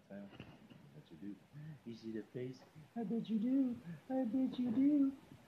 I bet you do. You see the face? I bet you do. I bet you do.